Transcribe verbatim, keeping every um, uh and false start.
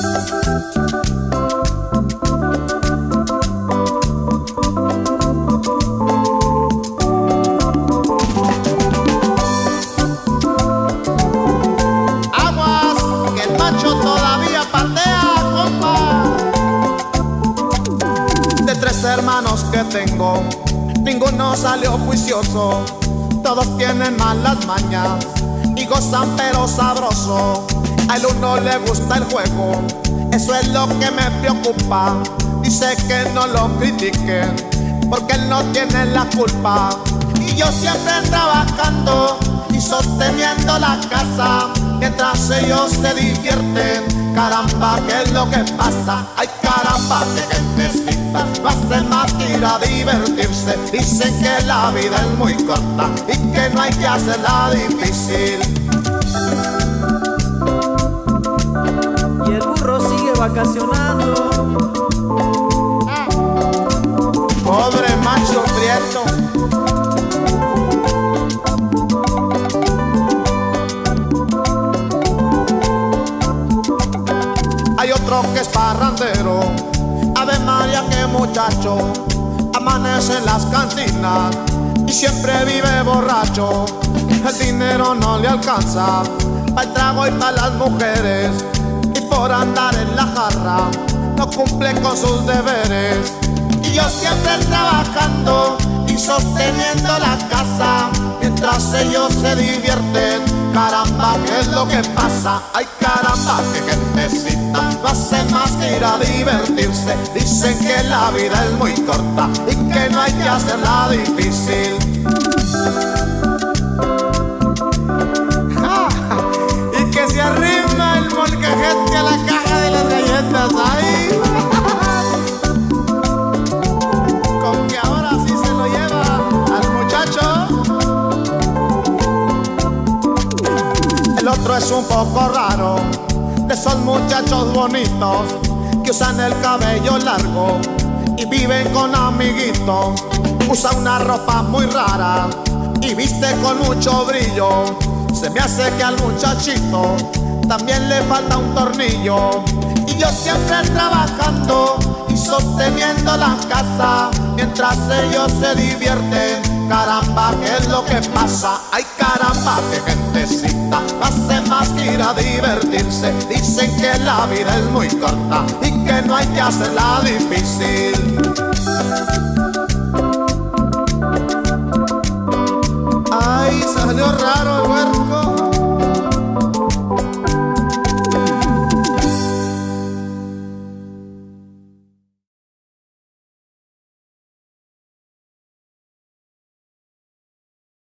Hermanos que tengo, ninguno salió juicioso. Todos tienen malas mañas y gozan pero sabroso. Al uno le gusta el juego, eso es lo que me preocupa. Dice que no lo critiquen porque él no tiene la culpa. Y yo siempre trabajando y sosteniendo la casa, mientras ellos se divierten. Caramba, ¿qué es lo que pasa? Ay, caramba, qué gentecita, no hace más que ir a divertirse. Dicen que la vida es muy corta y que no hay que hacerla difícil. Y el burro sigue vacacionando. Ah. Pobre macho prieto. Hay otro que es parrandero, Ave María, qué muchacho. Amanece en las cantinas y siempre vive borracho. El dinero no le alcanza para el trago y para las mujeres, y por andar en la jarra no cumple con sus deberes. Y yo siempre trabajando y sosteniendo la casa, mientras ellos se divierten. Caramba, ¿qué es lo que pasa? Ay, caramba, qué gentecita, no hace más que ir a divertirse. Dicen que la vida es muy corta y que no hay que hacerla difícil. ¡Ja! Y que se arrima el molcajete a la caja de las galletas. ¡Ay! Con que ahora sí se lo lleva al muchacho. El otro es un poco raro, de esos muchachos bonitos que usan el cabello largo y viven con amiguitos. Usa una ropa muy rara y viste con mucho brillo. Se me hace que al muchachito también le falta un tornillo. Y yo siempre trabajando y sosteniendo la casa, mientras ellos se divierten. Caramba, ¿qué es lo que pasa? Ay, caramba, qué gentecita, no hace más que ir a divertirse. Dicen que la vida es muy corta y que no hay que hacerla difícil. Ay, salió raro, güey.